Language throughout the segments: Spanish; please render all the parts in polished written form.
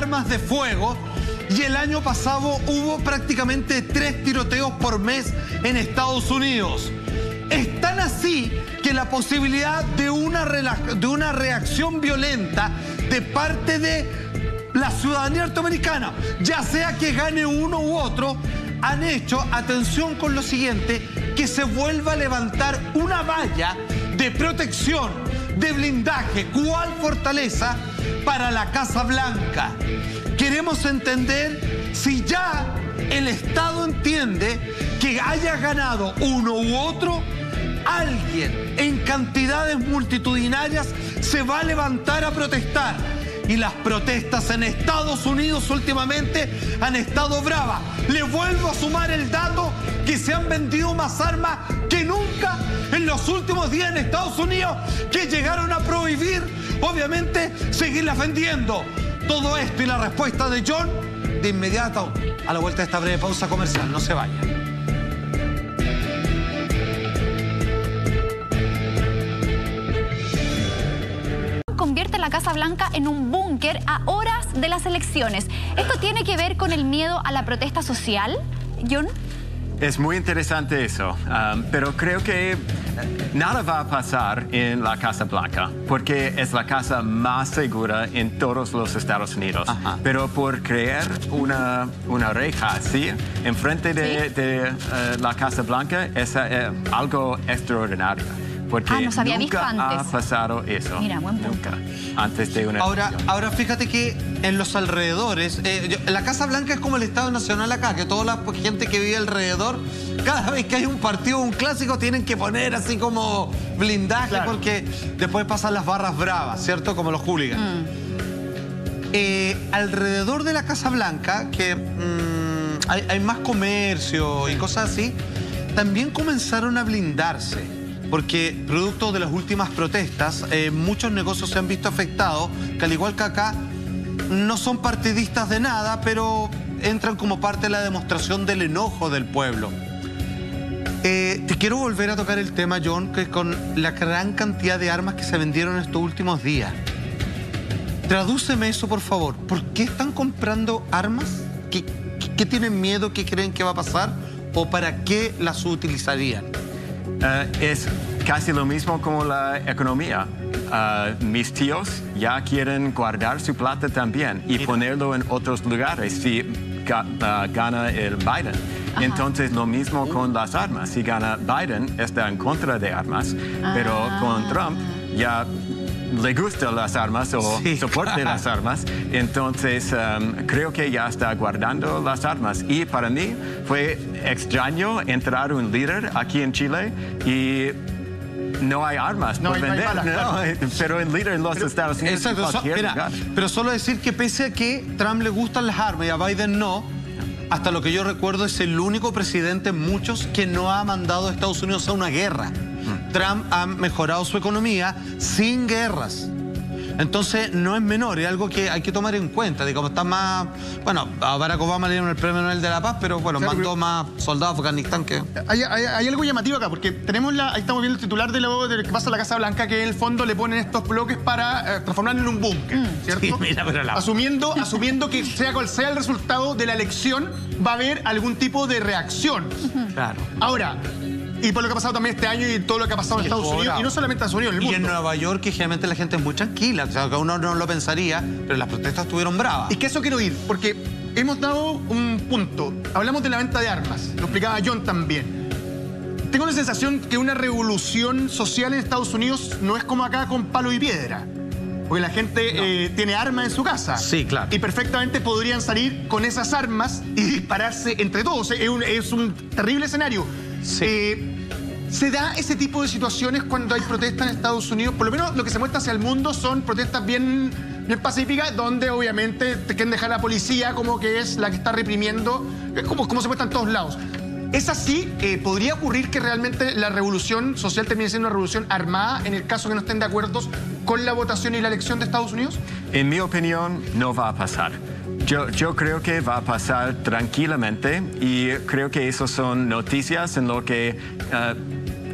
armas de fuego y el año pasado hubo prácticamente 3 tiroteos por mes en Estados Unidos. Es tan así que la posibilidad de una reacción violenta de parte de la ciudadanía norteamericana, ya sea que gane uno u otro, han hecho, atención con lo siguiente, que se vuelva a levantar una valla de protección, de blindaje, cual fortaleza para la Casa Blanca. Queremos entender si ya el Estado entiende que haya ganado uno u otro, alguien en cantidades multitudinarias se va a levantar a protestar. Y las protestas en Estados Unidos últimamente han estado bravas. Le vuelvo a sumar el dato que se han vendido más armas que nunca en los últimos días en Estados Unidos, que llegaron a prohibir, obviamente, seguirlas vendiendo. Todo esto y la respuesta de John de inmediato a la vuelta de esta breve pausa comercial. No se vaya. Convierte la Casa Blanca en un búnker a horas de las elecciones. ¿Esto tiene que ver con el miedo a la protesta social, John? Es muy interesante eso, pero creo que nada va a pasar en la Casa Blanca, porque es la casa más segura en todos los Estados Unidos. Ajá. Pero por crear una reja así, enfrente de la Casa Blanca, es algo extraordinario. Porque no se había visto antes. Ha pasado eso. Mira, buen punto. Nunca. Antes de una ahora fíjate que en los alrededores, la Casa Blanca es como el Estado Nacional acá, que toda la gente que vive alrededor, cada vez que hay un partido, un clásico, tienen que poner así como blindaje, claro, porque después pasan las barras bravas, ¿cierto? Como los hooligans. Alrededor de la Casa Blanca, que hay más comercio y cosas así, también comenzaron a blindarse. Porque producto de las últimas protestas, muchos negocios se han visto afectados, que al igual que acá, no son partidistas de nada, pero entran como parte de la demostración del enojo del pueblo. Te quiero volver a tocar el tema, John, que con la gran cantidad de armas que se vendieron estos últimos días. Tradúceme eso, por favor. ¿Por qué están comprando armas? ¿Qué tienen miedo? ¿Qué creen que va a pasar? ¿O para qué las utilizarían? Es casi lo mismo como la economía. Mis tíos ya quieren guardar su plata también y ponerlo en otros lugares si gana el Biden. Ajá. Entonces lo mismo con las armas. Si gana Biden, está en contra de armas, pero con Trump ya le gustan las armas o soporta las armas. Entonces creo que ya está guardando las armas. Y para mí fue extraño entrar un líder aquí en Chile y no hay armas por vender. Pero un líder en los Estados Unidos. Exacto. Pero solo decir que pese a que Trump le gustan las armas y a Biden no, hasta lo que yo recuerdo es el único presidente, muchos, que no ha mandado a Estados Unidos a una guerra. Trump ha mejorado su economía sin guerras. Entonces no es menor, es algo que hay que tomar en cuenta. Digamos, está más... Bueno, a Barack Obama le dieron el Premio Nobel de la Paz, pero bueno, claro, mandó más soldados a Afganistán que... Hay algo llamativo acá, porque tenemos ahí estamos viendo el titular de lo que pasa en la Casa Blanca, que en el fondo le ponen estos bloques para transformarlo en un búnker, ¿cierto? Sí, mira, pero asumiendo que sea cual sea el resultado de la elección, va a haber algún tipo de reacción. Claro. Ahora... Y por lo que ha pasado también este año y todo lo que ha pasado en Estados Unidos, y no solamente en Estados Unidos, en el mundo. Y en Nueva York, que generalmente la gente es muy tranquila, o sea, que uno no lo pensaría, pero las protestas estuvieron bravas. Es que eso quiero ir, porque hemos dado un punto. Hablamos de la venta de armas, lo explicaba John también. Tengo la sensación que una revolución social en Estados Unidos no es como acá con palo y piedra. Porque la gente tiene armas en su casa. Sí, claro. Y perfectamente podrían salir con esas armas y dispararse entre todos. Es un terrible escenario. Sí. ¿Se da ese tipo de situaciones cuando hay protestas en Estados Unidos? Por lo menos lo que se muestra hacia el mundo son protestas bien pacíficas, donde obviamente te quieren dejar a la policía como que es la que está reprimiendo, como se muestra en todos lados. ¿Es así? ¿Podría ocurrir que realmente la revolución social termine siendo una revolución armada en el caso que no estén de acuerdo con la votación y la elección de Estados Unidos? En mi opinión, no va a pasar. Yo creo que va a pasar tranquilamente y creo que eso son noticias en lo que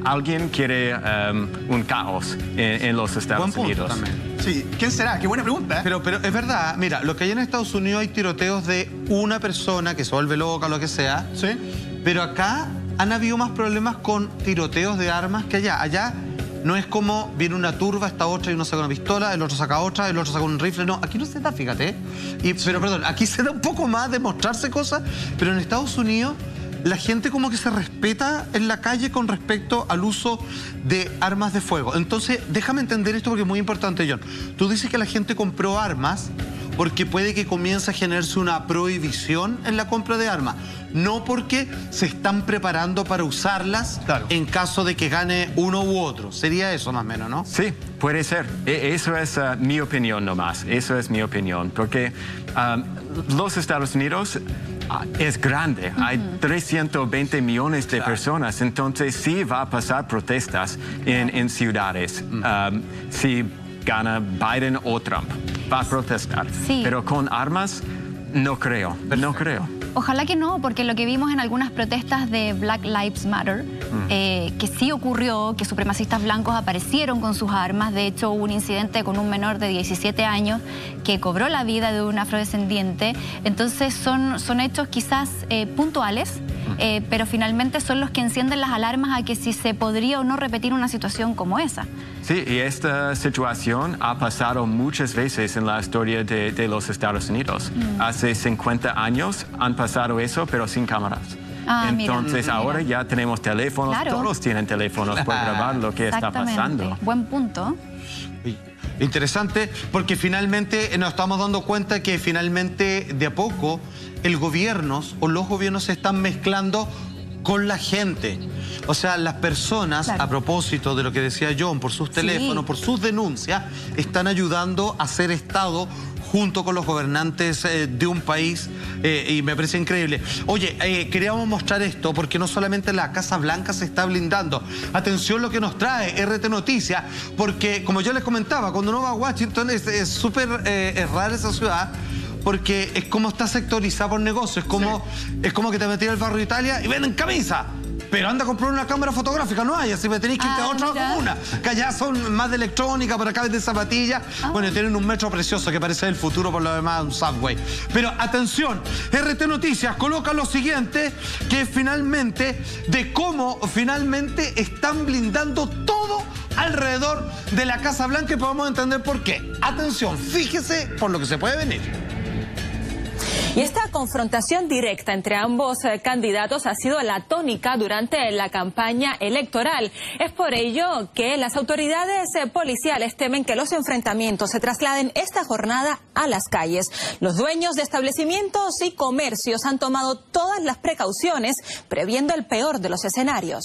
alguien quiere un caos en los Estados Unidos. También. Sí, ¿quién será? Qué buena pregunta. Pero es verdad, mira, lo que hay en Estados Unidos hay tiroteos de una persona que se vuelve loca o lo que sea. Sí. Pero acá han habido más problemas con tiroteos de armas que allá. Allá no es como viene una turba, esta otra y uno saca una pistola, el otro saca otra, el otro saca un rifle. No, aquí no se da, fíjate. Pero perdón, aquí se da un poco más de mostrarse cosas, pero en Estados Unidos la gente como que se respeta en la calle con respecto al uso de armas de fuego. Entonces, déjame entender esto porque es muy importante, John. Tú dices que la gente compró armas porque puede que comience a generarse una prohibición en la compra de armas, no porque se están preparando para usarlas en caso de que gane uno u otro. Sería eso más o menos, ¿no? Sí, puede ser. Eso es mi opinión nomás. Eso es mi opinión. Porque los Estados Unidos es grande. Hay 320 millones de personas. Entonces sí va a pasar protestas en ciudades. Si gana Biden o Trump, va a protestar. Sí. Pero con armas, no creo. No creo. Ojalá que no, porque lo que vimos en algunas protestas de Black Lives Matter, que sí ocurrió, que supremacistas blancos aparecieron con sus armas. De hecho, hubo un incidente con un menor de 17 años que cobró la vida de un afrodescendiente. Entonces son hechos quizás puntuales, pero finalmente son los que encienden las alarmas a que si se podría o no repetir una situación como esa. Sí, y esta situación ha pasado muchas veces en la historia de los Estados Unidos. Hace 50 años han pasado eso, pero sin cámaras. Entonces ahora ya tenemos teléfonos, todos tienen teléfonos para grabar lo que está pasando. Buen punto. Interesante, porque finalmente nos estamos dando cuenta que finalmente de a poco el gobierno o los gobiernos se están mezclando con la gente. O sea, las personas, a propósito de lo que decía John, por sus teléfonos, por sus denuncias, están ayudando a hacer Estado junto con los gobernantes de un país, y me parece increíble. Oye, queríamos mostrar esto porque no solamente la Casa Blanca se está blindando. Atención lo que nos trae RT Noticias, porque como yo les comentaba, cuando uno va a Washington es súper rara esa ciudad, porque es como está sectorizada por negocios, es como que te metí al barrio de Italia y venden camisa. Pero anda a comprar una cámara fotográfica, no hay, así me tenéis que irte a otra comuna. Que allá son más de electrónica, por acá de zapatillas. Bueno, tienen un metro precioso que parece el futuro, por lo demás, un subway. Pero atención, RT Noticias coloca lo siguiente, que finalmente, de cómo finalmente están blindando todo alrededor de la Casa Blanca y podemos entender por qué. Atención, fíjese por lo que se puede venir. Y esta confrontación directa entre ambos candidatos ha sido la tónica durante la campaña electoral. Es por ello que las autoridades policiales temen que los enfrentamientos se trasladen esta jornada a las calles. Los dueños de establecimientos y comercios han tomado todas las precauciones, previendo el peor de los escenarios.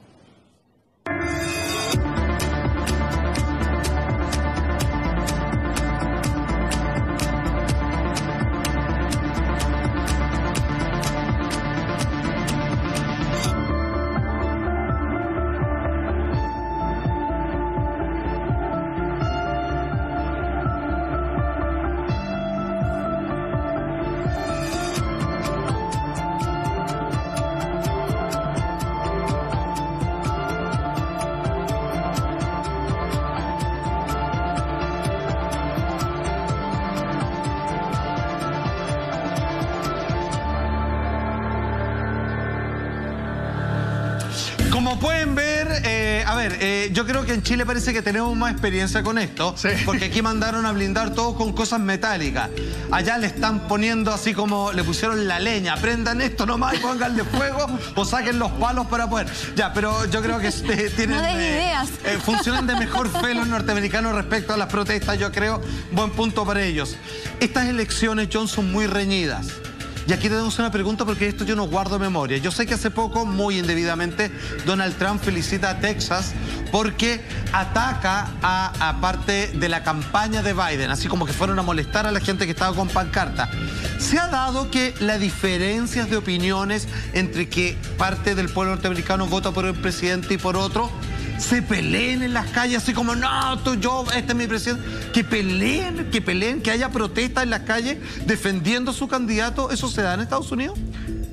Como pueden ver, yo creo que en Chile parece que tenemos más experiencia con esto, porque aquí mandaron a blindar todo con cosas metálicas. Allá le están poniendo así como le pusieron la leña, prendan esto nomás y pónganle fuego o saquen los palos para poder. Ya, pero yo creo que tienen... No des ideas. Funcionan de mejor fe los norteamericanos respecto a las protestas, yo creo. Buen punto para ellos. Estas elecciones, John, son muy reñidas. Y aquí tenemos una pregunta porque esto yo no guardo memoria. Yo sé que hace poco, muy indebidamente, Donald Trump felicita a Texas porque ataca a parte de la campaña de Biden, así como que fueron a molestar a la gente que estaba con pancarta. Se ha dado que las diferencias de opiniones entre que parte del pueblo norteamericano vota por un presidente y por otro, se peleen en las calles, así como, no, tú, yo, este es mi presidente. Que peleen, que haya protestas en las calles defendiendo a su candidato. ¿Eso se da en Estados Unidos?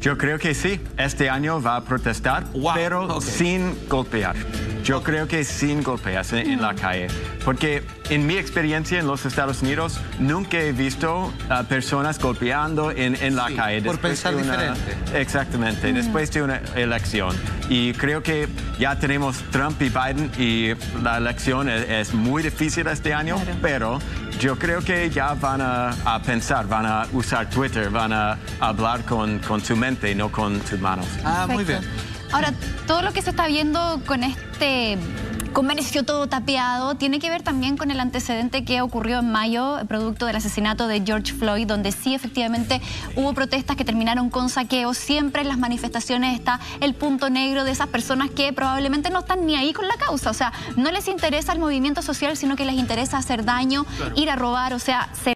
Yo creo que sí, este año va a protestar, pero sin golpear. Yo creo que sin golpearse en la calle, porque en mi experiencia en los Estados Unidos nunca he visto a personas golpeando en la calle. Por pensar diferente. Exactamente, después de una elección. Y creo que ya tenemos Trump y Biden y la elección es muy difícil este año, pero yo creo que ya van a pensar, van a usar Twitter, van a hablar con su mente, no con sus manos. Ah, muy bien. Ahora, todo lo que se está viendo con este comercio todo tapeado tiene que ver también con el antecedente que ocurrió en mayo, producto del asesinato de George Floyd, donde sí efectivamente hubo protestas que terminaron con saqueos. Siempre en las manifestaciones está el punto negro de esas personas que probablemente no están ni ahí con la causa. O sea, no les interesa el movimiento social, sino que les interesa hacer daño, ir a robar, o sea...